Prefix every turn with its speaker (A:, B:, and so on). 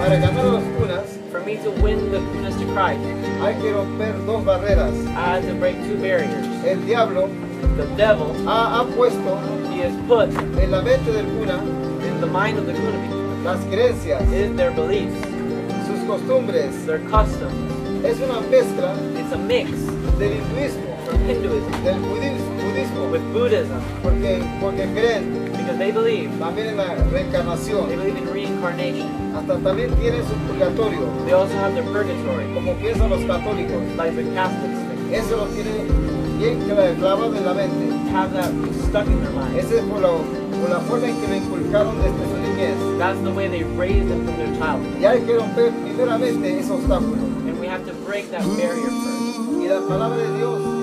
A: Para ganar a los Kunas,
B: for me to win the Kunas to Christ,
A: hay que romper dos barreras.
B: I had to break two barriers.
A: El diablo
B: The devil,
A: ha puesto
B: he has put
A: en la mente del Kuna
B: in the mind of the Kuna people
A: las creencias,
B: is their beliefs,
A: sus costumbres.
B: their customs.
A: Es una mezcla
B: It's a mix
A: del hinduismo,
B: from Hinduism
A: del budismo,
B: with Buddhism
A: porque creen
B: because they believe
A: también en la reencarnación.
B: in reincarnation.
A: Hasta también tienen su purgatorio,
B: They also have their purgatory,
A: como piensan los católicos.
B: like the Catholics think.
A: Eso lo tienen bien clavado en la mente.
B: Have that stuck in their mind.
A: Esa es por la forma en que lo inculcaron desde su niñez.
B: That's the way they raised them from their childhood.
A: Y hay que romper primeramente ese obstáculo.
B: And we have to break that barrier first.
A: Y la palabra de Dios